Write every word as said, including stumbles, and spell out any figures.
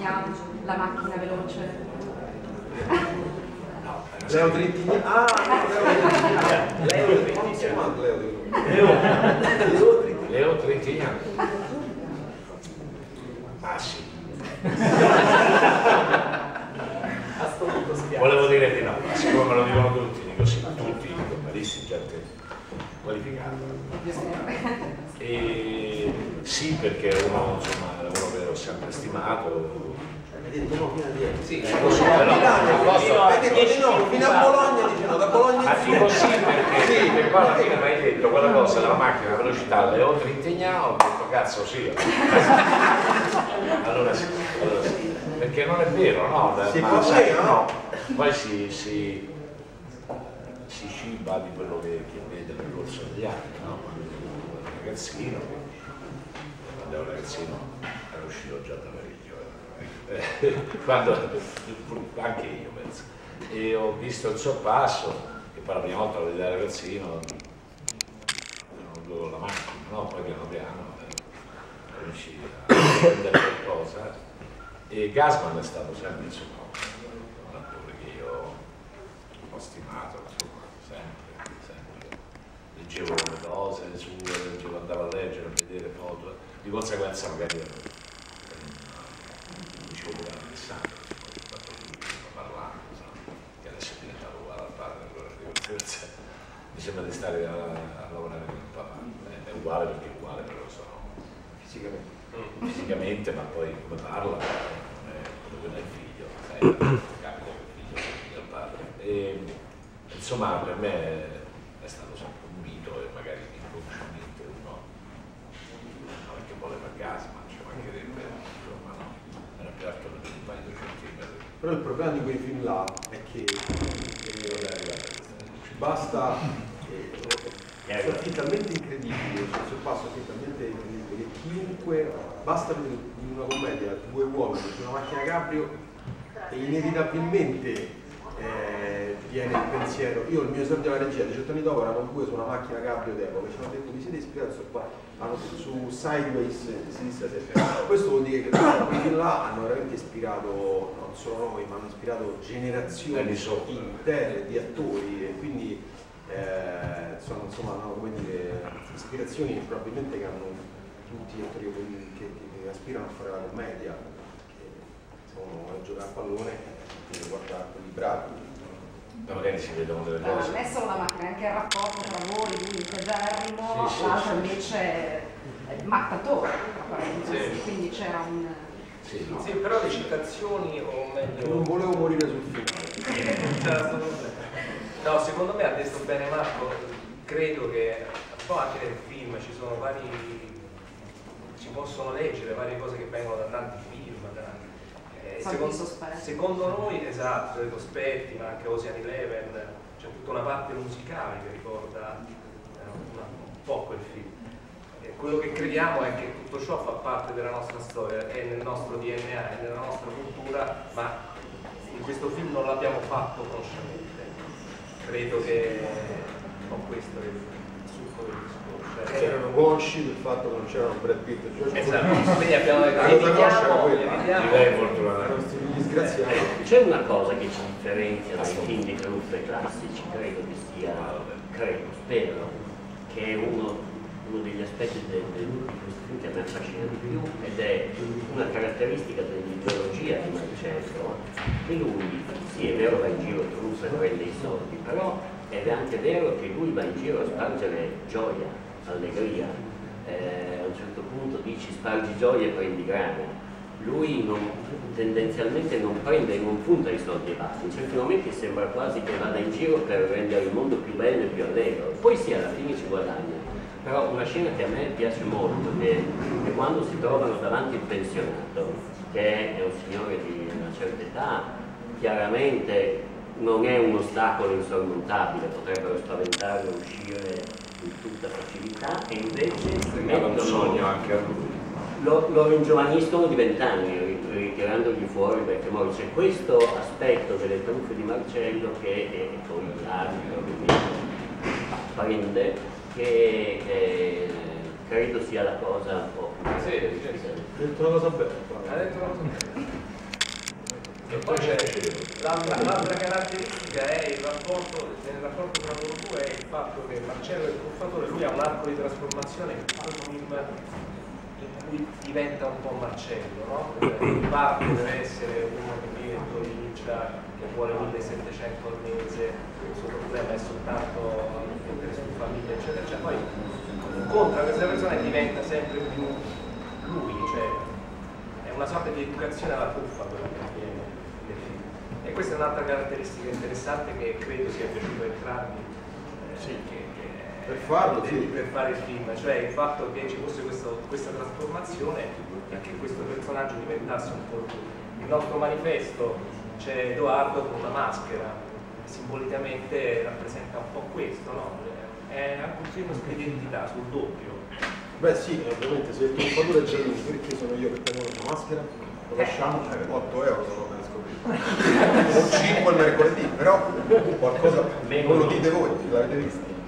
Trintignant, la macchina veloce. Leo Trintignant. Ah, no, Leo Trintignant. Leo Trintignant. Leo Trintignant. Ah sì. Volevo dire di no, ma siccome me lo dicono tutti, dico sì, tutti i giornalisti, gente qualificata. E sì, perché uno, insomma, è uno che ho sempre stimato. Sì, lo so, però fino a Bologna dicono, da Bologna ma dico sì perché, sì, perché poi alla fine mi hai detto quella cosa della macchina, la velocità, le oltre Trintignant, ho detto cazzo sì. Allora sì, allora sì, perché non è vero, no? Si Ma può sai, dire, no? Poi si, si, si ciba di quello che, che vede nel corso degli anni, no? Quando ero un ragazzino, quando ero un ragazzino ero uscito già da parecchio, eh. Quando, anche io penso, e ho visto il sorpasso, che poi la prima volta lo vedi da ragazzino, non avevo la macchina, no? Poi piano piano eh, riuscì a prendere qualcosa, e Gassman è stato sempre, insomma, un attore che io ho stimato, insomma, sempre, sempre. Leggevo le cose sue, leggevo, andavo a leggere, a vedere foto, di conseguenza magari dicevo pure Alessandro, parlando, che adesso è diventato uguale al padre, allora di conseguenza mi sembra di stare a, a lavorare con il papà, è uguale perché è uguale, però sono fisicamente, fisicamente, ma poi come parla non è come quello del figlio, sai, capita che il figlio è il figlio del padre. E, insomma, per me è stato sempre un mito e magari inconsciamente uno non è che voleva Gassman, ci mancherebbe, insomma no, era più alto di un paio di centimetri. Però il problema di quei film là è che basta, eh, sono film talmente incredibili, cioè sorpasso film talmente incredibili che chiunque, basta in una commedia due uomini su una macchina cabrio e inevitabilmente eh, viene il pensiero. Io il mio esordio alla regia diciotto anni dopo erano due su una macchina cabrio d'epoca che ci hanno detto vi siete ispirati su, hanno, su Sideways di Sinistra Sette. Questo vuol dire che quelli là hanno veramente ispirato non solo noi, ma hanno ispirato generazioni intere di attori e quindi eh, sono insomma no, come dire, ispirazioni probabilmente che hanno tutti gli attori che, che, che aspirano a fare la commedia, che sono a giocare a pallone e guardare quelli bravi. Ma magari si vedono delle No, cose. non è solo la macchina, anche il rapporto tra voi, lui integerrimo, Sì, sì, l'altro sì. invece è mattatore, Sì. quindi c'era un... Sì, no. Sì, però le citazioni, o meglio... Non volevo morire sul finale. No, secondo me ha detto bene Marco, credo che un po' anche nel film ci sono vari... si possono leggere varie cose che vengono da tanti film, da... Eh, secondo, secondo noi, esatto, i sospetti, ma anche Ocean Eleven, c'è tutta una parte musicale che ricorda eh, una, un po' quel film. E quello che crediamo è che tutto ciò fa parte della nostra storia, è nel nostro D N A, è nella nostra cultura, ma in questo film non l'abbiamo fatto consciamente. Credo che un po' questo è il succo del discorso. Perché erano consci del fatto che non c'erano Brad Pitt e George Clooney. Esatto, quindi abbiamo detto, La cosa conscia era quella. evitiamo, Direi fortunatamente. Erano sti disgraziati. C'è una cosa che ci differenzia dai film di truffe classici, credo che sia, credo, spero, che è uno, uno degli aspetti de, de, di questo film che a me affascina di più, ed è una caratteristica dell'ideologia di Marcello, che lui, sì è vero va in giro truffa e prende i soldi, però ed è anche vero che lui va in giro a spargere gioia, allegria, eh, a un certo punto dici spargi gioia e prendi grana. Lui non, tendenzialmente non prende e non punta i soldi e basta, in certi momenti sembra quasi che vada in giro per rendere il mondo più bello e più allegro, poi sì alla fine ci guadagna. Però una scena che a me piace molto è, è quando si trovano davanti il pensionato, che è un signore di una certa età, chiaramente non è un ostacolo insormontabile, potrebbero spaventarlo uscire in tutta facilità, e invece si un sogno anche a lui. Lo, lo ringiovaniscono di vent'anni, ritirandogli fuori perché poi c'è questo aspetto delle truffe di Marcello che e poi l'arbitro ovviamente apprende, che eh, credo sia la cosa un po' più sì, Ha detto una cosa bella. ha detto una cosa bella. E poi c'è l'altra caratteristica è il rapporto, nel rapporto tra loro due è il fatto che Marcello è il truffatore, lui ha un arco di trasformazione in film in cui diventa un po' Marcello, no? In parte deve essere uno che vive in provincia, che vuole millesettecento al mese, il suo problema è soltanto mettere su famiglia, eccetera, eccetera. Poi incontra questa persona e diventa sempre più lui, cioè è una sorta di educazione alla truffa quella che avviene nel film. E questa è un'altra caratteristica interessante che credo sia piaciuto a entrambi, eh, sì. che, che per farlo, per, sì. per fare il film, cioè il fatto che ci fosse questo, questa trasformazione e che questo personaggio diventasse un po' lui. Il nostro manifesto c'è Edoardo con una maschera, simbolicamente rappresenta un po' questo, no? È anche un film sull'identità, sul doppio. Beh sì, ovviamente se il truffatore è già lui, perché sono io che tengo la maschera? Lo lasciamo, eh, otto euro sono per scoprire. Non cinque il mercoledì, però qualcosa non lo dite voi, l'avete visto.